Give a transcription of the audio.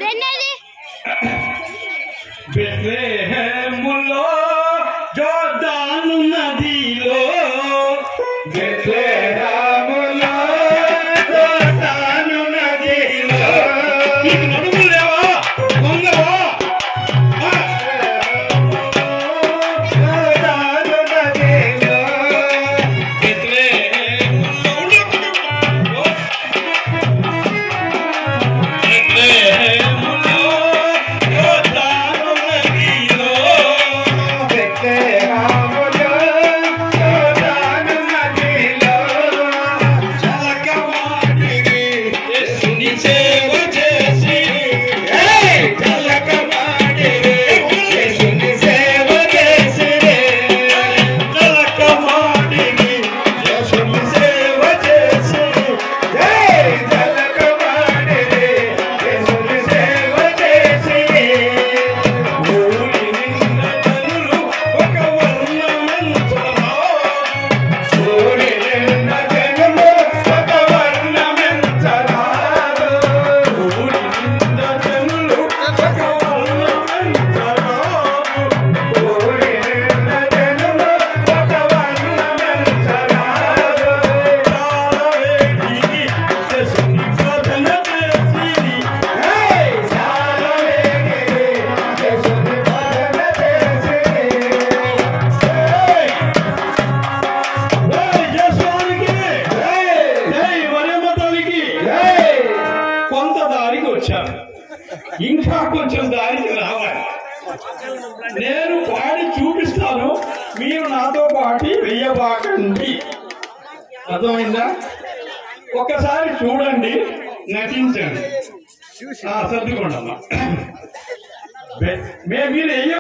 బెత్లెహేములో జోర్దాను నదిలో బెత్లెహేములో జోర్దాను నదిలో నీకు నడుములు లేవా వంగవా జోర్దాను నదిలో బెత్లెహేములో ఇంకా కొంచెం దారికి రావాలి. నేను పాడి చూపిస్తాను, మీరు నాతో పాటు వెయ్యబాకండి. అర్థమైందా? ఒక్కసారి చూడండి, నటించండి. సర్దుకోండి అమ్మా. మీరు